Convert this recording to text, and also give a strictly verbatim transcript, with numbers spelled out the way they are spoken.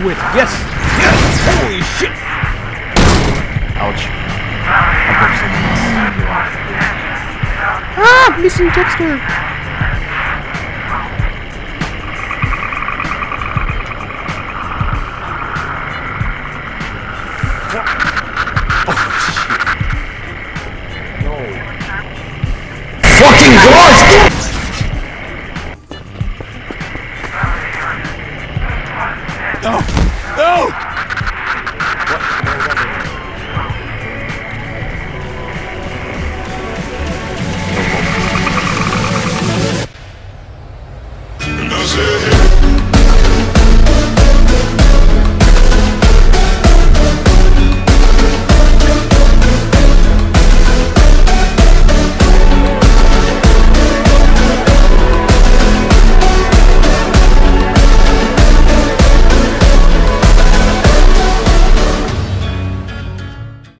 it. Yes. Yes. Holy shit. Ouch. I broke someone's. Ah, missing texture. Fucking gosh! Oh.